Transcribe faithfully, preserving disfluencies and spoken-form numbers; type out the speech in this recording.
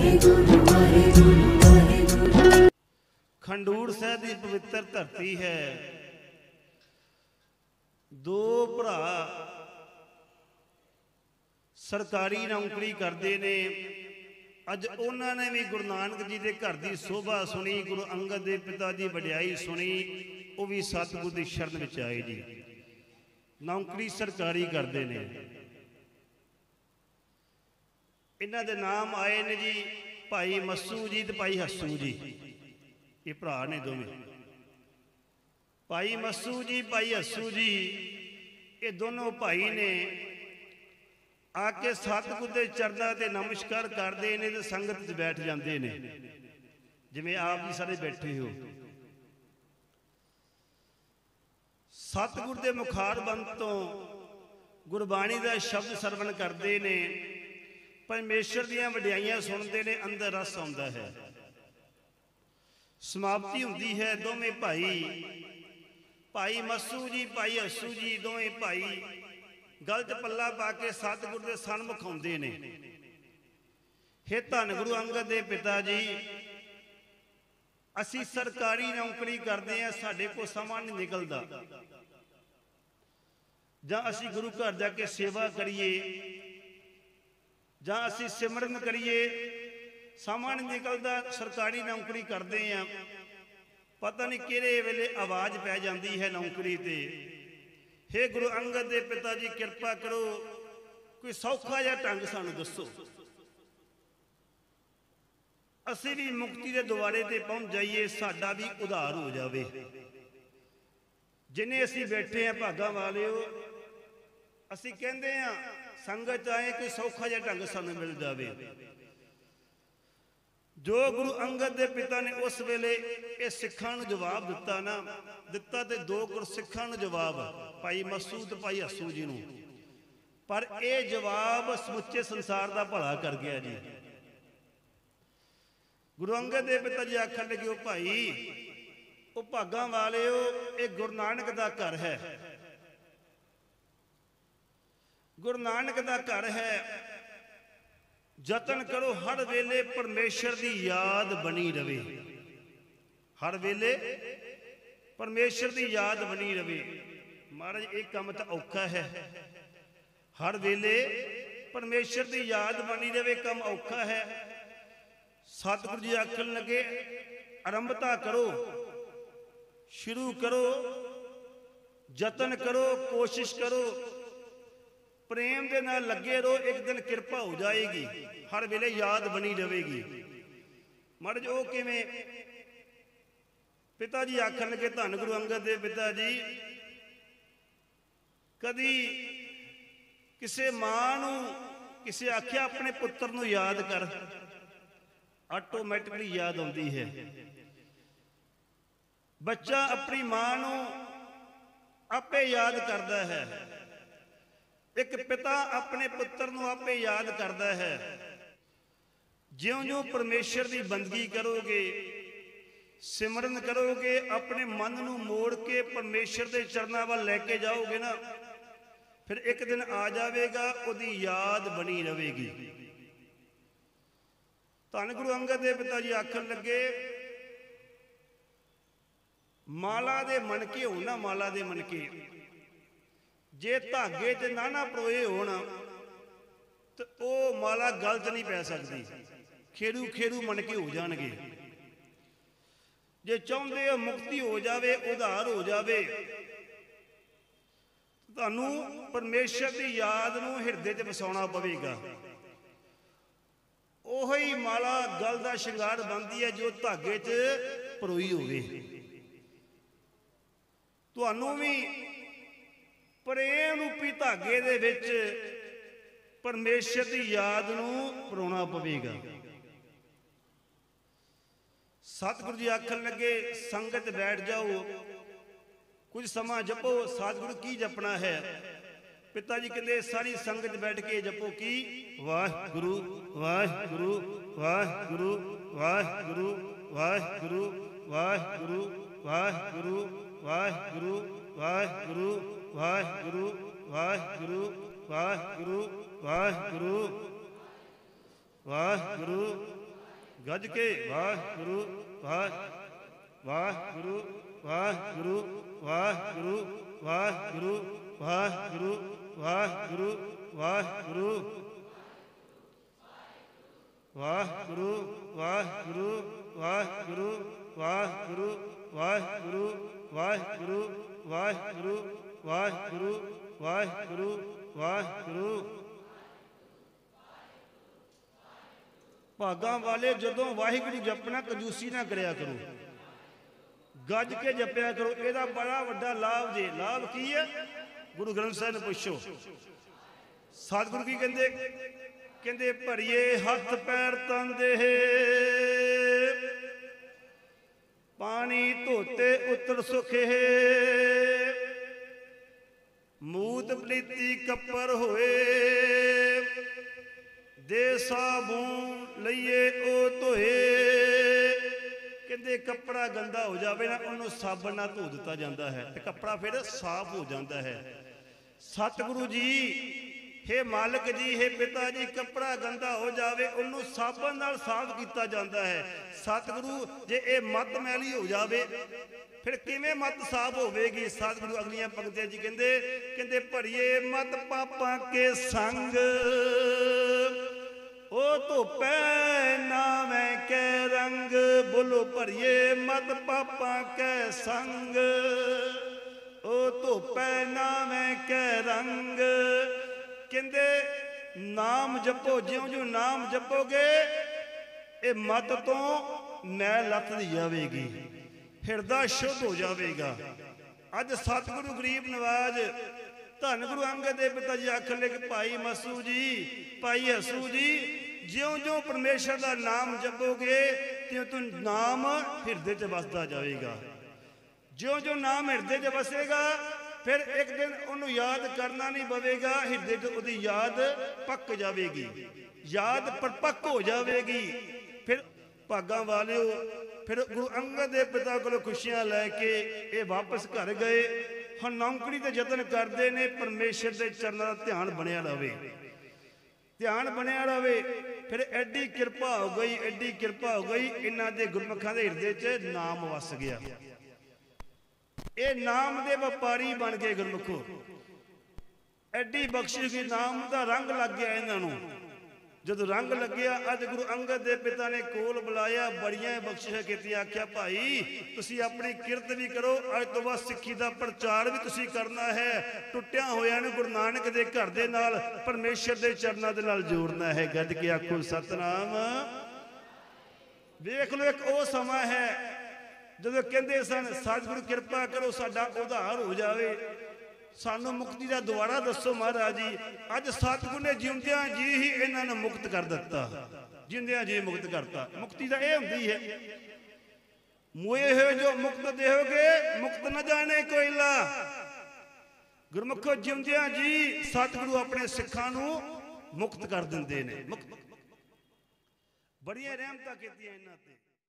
खंडूर साहिब की पवित्र धरती है। दो भरा सरकारी नौकरी करते ने। अज उन्होंने भी गुरु नानक जी के घर की शोभा सुनी, गुरु अंगद के पिता की वड्याई सुनी, वो भी सतगुरु की शरण में आए जी। नौकरी सरकारी करते हैं। इन्हों के नाम आए ने जी भाई मस्सू जी तो भाई हस्सू जी, ये भरा ने दोवें। भाई मस्सू जी भाई हस्सू जी ये दोनों भाई ने आके सतगुरु के चरणों से नमस्कार करते हैं तो संगत च बैठ जाते हैं, जिवें आप जी सारे बैठे हो। सतगुरु के मुखार बंद तो गुरबाणी का शब्द सरवण करते हैं, परमेश्वर दीयां वड्याइयां सुनते हैं, अंदर रस आउंदा है। समाप्ति हुंदी है। दोवें भाई भाई मस्सू जी भाई हस्सू जी दोवें भाई गल च पल्ला पा के सतगुरु के सन्मुख आउंदे ने। हे धन गुरु अंगद दे पिता जी, असी सरकारी नौकरी करते हैं, साडे को समा नहीं निकलता, जां असी गुरु घर जाके सेवा करिए जां असी सिमरन करिए, समा नहीं निकलता। सरकारी नौकरी करते हैं, पता नहीं किहड़े वेले आवाज़ पै जाती है नौकरी ते। हे गुरु अंगद दे पिता जी कृपा करो, कोई सौखा जिहा ढंग सानू दसो, असी भी मुक्ति के द्वारे ते पहुंच जाइए, साडा भी उधार हो जाए। जिन्हें असी बैठे हैं भागा वाले हो, असी कहते हैं संगत आए कोई सौखा जिहा ढंग सानू मिल जाए। जो गुरु अंगद दे पिता ने उस वेले ये सिखां नूं जवाब दिता ना, दिता तो दो गुर सिखां नूं जवाब, भाई मस्सू ते भाई हस्सू जी नूं, पर यह जवाब समुचे संसार का भला कर गया जी। गुरु अंगद दे पिता जी आखन लगे, भाई वो भागा वाले हो, ये गुरु नानक का घर है, गुरु नानक का घर है। जतन करो हर वेले परमेश्वर की याद बनी रहे, हर वेले परमेश्वर की याद बनी रहे। महाराज एक काम तो औखा है, हर वेले परमेश्वर की याद बनी रहे, काम औखा है। सतगुरु जी आखन लगे, आरंभता करो, शुरू करो, जतन करो, कोशिश करो, प्रेम के नाल लगे रहो, एक दिन कृपा हो जाएगी, हर वेले याद बनी रहेगी। महाराज वो किवें? पिता जी आखन लगे, धन गुरु अंगद दे पिता जी, कदी किसी मां नूं किसी आख्या अपने पुत्र नूं याद कर, आटोमैटिकली याद आउंदी है। बच्चा अपनी मां नूं आपे याद करता है, एक पिता अपने पुत्र नूं आपे याद करता है। ज्यों ज्यों परमेश्वर की बंदगी करोगे, सिमरन करोगे, अपने मन नूं मोड़ के परमेश्वर के चरणों वाल लैके जाओगे ना, फिर एक दिन आ जाएगा, उहदी याद बनी रहेगी। धन गुरु अंगद देव पिता जी आखन लगे, माला दे मनके हो ना, माला दे मनके जे धागे च ना ना परोए होण तो वह माला गल च नहीं पै सकती, खेरू खेरू मनके हो जाणगे। जे चाहुंदे हो मुक्ति हो जाए, उधार हो जाए, तुहानूं परमेश्वर की याद नूं हिरदे च वसाउणा पवेगा। ओही माला गल दा शिंगार बनदी है जो धागे च परोई होवे। तुहानूं भी प्रेम रूपी धागे दे विच परमेश्वर की याद नूं परोना पवेगा। सतगुरु जी आखन लगे, संगत बैठ जाओ, कुछ समा जपो। सतगुरु की जपना है? पिता जी कहते सारी संगत बैठ के जपो की वाहिगुरु वाहिगुरु वाहिगुरु वाहिगुरु वाहिगुरु वाहिगुरु वाहिगुरु वाहिगुरु वाहिगुरु वाहिगुरु वाहिगुरु वाहिगुरु वाहिगुरु वाहिगुरु ਗੱਜ ਕੇ ਵਾਹਿਗੁਰੂ ਵਾਹ ਵਾਹਿਗੁਰੂ ਵਾਹਿਗੁਰੂ ਵਾਹਿਗੁਰੂ ਵਾਹਿਗੁਰੂ ਵਾਹਿਗੁਰੂ ਵਾਹਿਗੁਰੂ ਵਾਹਿਗੁਰੂ ਵਾਹਿਗੁਰੂ ਵਾਹਿਗੁਰੂ ਵਾਹਿਗੁਰੂ ਵਾਹਿਗੁਰੂ ਵਾਹਿਗੁਰੂ ਵਾਹਿਗੁਰੂ ਵਾਹਿਗੁਰੂ ਵਾਹਿਗੁਰੂ ਵਾਹਿਗੁਰੂ ਵਾਹਿਗੁਰੂ। ਭਾਗਾਂ ਵਾਲੇ ਜਦੋਂ ਵਾਹਿਗੁਰੂ ਜਪਣਾ ਕੰਜੂਸੀ ਨਾ ਕਰਿਆ ਕਰੋ, ਗੱਜ ਕੇ ਜਪਿਆ ਕਰੋ। ਇਹਦਾ ਬੜਾ ਵੱਡਾ ਲਾਭ ਜੇ। ਲਾਭ ਕੀ ਹੈ? ਗੁਰੂ ਗ੍ਰੰਥ ਸਾਹਿਬ ਨੂੰ ਪੁੱਛੋ। ਸਤਿਗੁਰੂ ਕੀ ਕਹਿੰਦੇ? ਕਹਿੰਦੇ ਭਰੀਏ ਹੱਥ ਪੈਰ ਤਨ ਦੇਹ, ਪਾਣੀ ਧੋਤੇ ਉਤਰ ਸੁਖੇ, ਮੂਤ ਪਲੀਤੀ ਕੱਪਰ ਹੋਏ, ਦੇ ਸਾਬੂਨ ਲਈਏ ਉਹ ਧੋਏ। ਕਹਿੰਦੇ ਕੱਪੜਾ ਗੰਦਾ ਹੋ ਜਾਵੇ ਨਾ, ਉਹਨੂੰ ਸਾਬਣ ਨਾਲ ਧੋ ਦਿੱਤਾ ਜਾਂਦਾ ਹੈ ਤੇ ਕੱਪੜਾ ਫਿਰ ਸਾਫ਼ ਹੋ ਜਾਂਦਾ ਹੈ। ਸਤਿਗੁਰੂ ਜੀ, हे ਮਾਲਕ ਜੀ, हे ਪਿਤਾ ਜੀ, ਕੱਪੜਾ ਗੰਦਾ ਹੋ ਜਾਵੇ ਉਹਨੂੰ ਸਾਬਣ ਨਾਲ ਸਾਫ਼ ਕੀਤਾ ਜਾਂਦਾ ਹੈ। ਸਤਿਗੁਰੂ, ਜੇ ਇਹ ਮੱਤ ਮੈਲੀ ਹੋ ਜਾਵੇ ਫਿਰ ਕਿਵੇਂ ਮੱਤ ਸਾਫ਼ ਹੋਵੇਗੀ? ਸਤਿਗੁਰੂ ਅਗਲੀਆਂ ਪੰਕਤੀਆਂ ਜੀ ਕਹਿੰਦੇ ਕਹਿੰਦੇ ਭਰੀਏ ਮਤ ਪਾਪਾਂ ਕੇ ਸੰਗ, ਉਹ ਧੋਪੈ ਨਾਵੇਂ ਕੈ ਰੰਗ। ਬੋਲੋ ਭਰੀਏ ਮਤ ਪਾਪਾਂ ਕੈ ਸੰਗ, ਉਹ ਧੋਪੈ ਨਾਵੇਂ ਕੈ ਰੰਗ। ਕਹਿੰਦੇ ਨਾਮ ਜਪੋ, ਜਿਉਂ ਜਿਉਂ ਨਾਮ ਜਪੋਗੇ ਇਹ ਮਤ ਤੋਂ ਮੈਲ ਲੱਥਦੀ ਜਾਵੇਗੀ, ਹਿਰਦਾ ਸ਼ੁੱਧ ਹੋ ਜਾਵੇਗਾ। ਅੱਜ ਸਤਿਗੁਰੂ ਗਰੀਬ ਨਵਾਜ ਧੰਨ ਗੁਰੂ ਅੰਗਦ ਦੇਵ ਪਿਤਾ ਜੀ ਆਖਣ ਲੱਗੇ, ਭਾਈ ਮਸੂ ਜੀ, ਭਾਈ ਹਸੂ ਜੀ, ਜਿਉਂ ਜਿਉਂ ਪਰਮੇਸ਼ਰ ਦਾ ਨਾਮ ਜਪੋਗੇ ਤਿਉਂ ਤਿਉਂ ਨਾਮ ਹਿਰਦੇ 'ਚ ਵਸਦਾ ਜਾਵੇਗਾ। ਜਿਉਂ ਜਿਉਂ ਨਾਮ ਹਿਰਦੇ 'ਚ ਵਸੇਗਾ ਫਿਰ ਇੱਕ ਦਿਨ ਉਹਨੂੰ ਯਾਦ ਕਰਨਾ ਨਹੀਂ ਪਵੇਗਾ, ਹਿਰਦੇ 'ਚ ਉਹਦੀ ਯਾਦ ਪੱਕ ਜਾਵੇਗੀ, ਯਾਦ ਪਰਪੱਕ ਹੋ ਜਾਵੇਗੀ। ਫਿਰ ਭਾਗਾਂ ਵਾਲਿਓ, ਫਿਰ ਗੁਰੂ ਅੰਗਦ ਦੇ ਪਿਤਾ ਕੋਲੋਂ ਖੁਸ਼ੀਆਂ ਲੈ ਕੇ ਇਹ ਵਾਪਸ ਘਰ ਗਏ। ਹੁਣ ਨੌਕਰੀ ਤੇ ਯਤਨ ਕਰਦੇ ਨੇ, ਪਰਮੇਸ਼ਰ ਦੇ ਚਰਨਾਂ ਦਾ ਧਿਆਨ ਬਣਿਆ ਰਹੇ, ਧਿਆਨ ਬਣਿਆ ਰਹੇ। ਫਿਰ ਐਡੀ ਕਿਰਪਾ ਹੋ ਗਈ, ਐਡੀ ਕਿਰਪਾ ਹੋ ਗਈ, ਇਹਨਾਂ ਦੇ ਗੁਰਮੁਖਾਂ ਦੇ ਹਿਰਦੇ 'ਚ ਨਾਮ ਵਸ ਗਿਆ। ਇਹ ਨਾਮ ਦੇ ਵਪਾਰੀ ਬਣ ਗਏ ਗੁਰਮੁਖੋ। ਐਡੀ ਬਖਸ਼ਿਸ਼ ਦੀ, ਨਾਮ ਦਾ ਰੰਗ ਲੱਗ ਗਿਆ ਇਹਨਾਂ ਨੂੰ। ਜਦੋਂ ਰੰਗ ਲੱਗਿਆ, ਅੱਜ ਗੁਰੂ ਅੰਗਦ ਦੇ ਪਿਤਾ ਨੇ ਕੋਲ ਬੁਲਾਇਆ, ਬੜੀਆਂ ਬਖਸ਼ਿਸ਼ਾਂ ਕੀਤੀਆਂ। ਆਖਿਆ ਭਾਈ ਤੁਸੀਂ ਆਪਣੀ ਕਿਰਤ ਵੀ ਕਰੋ, ਅੱਜ ਤੋਂ ਬਾਅਦ ਸਿੱਖੀ ਦਾ ਪ੍ਰਚਾਰ ਵੀ ਤੁਸੀਂ ਕਰਨਾ ਹੈ। ਟੁੱਟਿਆ ਹੋਇਆਂ ਨੂੰ ਗੁਰੂ ਨਾਨਕ ਦੇ ਘਰ ਦੇ ਨਾਲ, ਪਰਮੇਸ਼ਰ ਦੇ ਚਰਨਾਂ ਦੇ ਨਾਲ ਜੋੜਨਾ ਹੈ। ਗੱਜ ਕੇ ਆਖੋ ਸਤਨਾਮ। ਵੇਖ ਲਓ, ਇੱਕ ਉਹ ਸਮਾਂ ਹੈ ਜਦੋਂ ਕਹਿੰਦੇ ਸਨ ਸਤਿਗੁਰੂ ਕਿਰਪਾ ਕਰੋ ਸਾਡਾ ਉਧਾਰ ਹੋ ਜਾਵੇ, ਸਾਨੂੰ ਮੁਕਤੀ ਦਾ ਦੁਆਰਾ ਦੱਸੋ ਮਹਾਰਾਜ ਜੀ। ਅੱਜ ਸਤਿਗੁਰੂ ਨੇ ਜਿਉਂਦਿਆਂ ਜੀ ਹੀ ਇਹਨਾਂ ਨੂੰ ਮੁਕਤ ਕਰ ਦਿੱਤਾ, ਜਿਉਂਦਿਆਂ ਜੀ ਮੁਕਤ ਕਰਤਾ। ਮੁਕਤੀ ਤਾਂ ਇਹ ਹੁੰਦੀ ਹੈ, ਮੋਏ ਹੋਏ ਜੋ ਮੁਕਤ ਦੇਹੋਗੇ ਮੁਕਤ ਨਾ ਜਾਣੇ ਕੋਈ ਲਾ। ਗੁਰਮੁਖੋ ਜਿਉਂਦਿਆਂ ਜੀ ਸਤਿਗੁਰੂ ਆਪਣੇ ਸਿੱਖਾਂ ਨੂੰ ਮੁਕਤ ਕਰ ਦਿੰਦੇ ਨੇ। ਮੁਕਤ, ਬੜੀਆਂ ਰਹਿਮਤਾਂ ਕੀਤੀਆਂ ਇਹਨਾਂ ਤੇ।